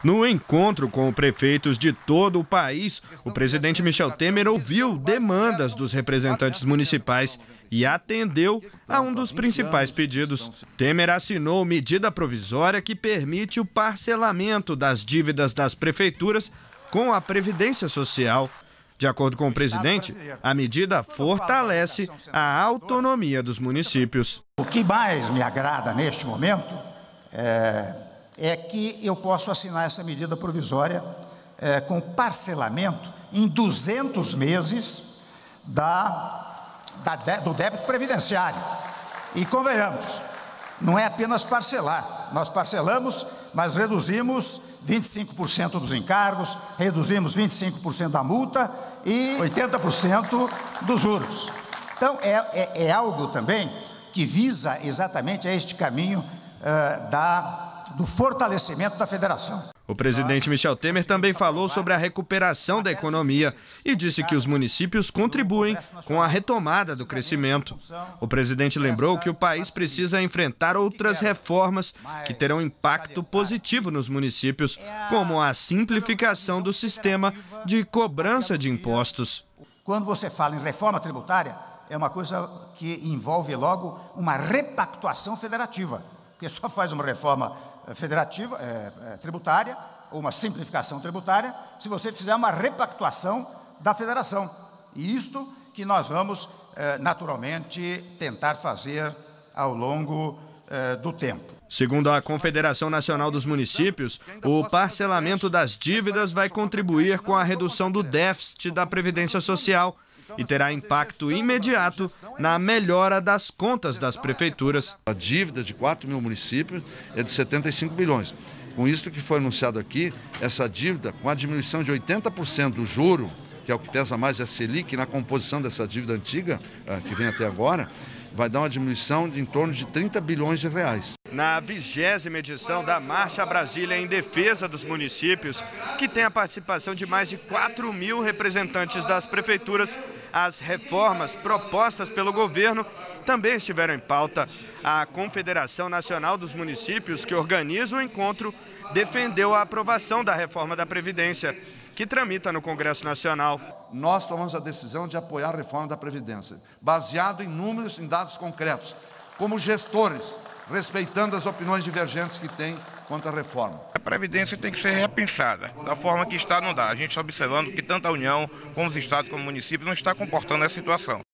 No encontro com prefeitos de todo o país, o presidente Michel Temer ouviu demandas dos representantes municipais e atendeu a um dos principais pedidos. Temer assinou medida provisória que permite o parcelamento das dívidas das prefeituras com a Previdência Social. De acordo com o presidente, a medida fortalece a autonomia dos municípios. O que mais me agrada neste momento é que eu posso assinar essa medida provisória com parcelamento em 200 meses do débito previdenciário. E convenhamos, não é apenas parcelar, nós parcelamos, mas reduzimos 25% dos encargos, reduzimos 25% da multa e 80% dos juros. Então, é algo também que visa exatamente este caminho do fortalecimento da federação. O presidente Michel Temer também falou sobre a recuperação da economia e disse que os municípios contribuem com a retomada do crescimento. O presidente lembrou que o país precisa enfrentar outras reformas que terão impacto positivo nos municípios, como a simplificação do sistema de cobrança de impostos. Quando você fala em reforma tributária, é uma coisa que envolve logo uma repactuação federativa, porque só faz uma reforma federativa, tributária, ou uma simplificação tributária, se você fizer uma repactuação da federação. E isto que nós vamos, naturalmente, tentar fazer ao longo do tempo. Segundo a Confederação Nacional dos Municípios, o parcelamento das dívidas vai contribuir com a redução do déficit da Previdência Social e terá impacto imediato na melhora das contas das prefeituras. A dívida de 4 mil municípios é de 75 bilhões. Com isso que foi anunciado aqui, essa dívida, com a diminuição de 80% do juro, que é o que pesa mais a Selic, na composição dessa dívida antiga, que vem até agora, vai dar uma diminuição de em torno de 30 bilhões de reais. Na 20ª edição da Marcha Brasília em Defesa dos Municípios, que tem a participação de mais de 4 mil representantes das prefeituras, as reformas propostas pelo governo também estiveram em pauta. A Confederação Nacional dos Municípios, que organiza o encontro, defendeu a aprovação da reforma da Previdência, que tramita no Congresso Nacional. Nós tomamos a decisão de apoiar a reforma da Previdência, baseado em números, em dados concretos, como gestores, respeitando as opiniões divergentes que tem quanto à reforma. A Previdência tem que ser repensada, da forma que está não dá. A gente está observando que tanto a União, como os estados, como o município, não está comportando essa situação.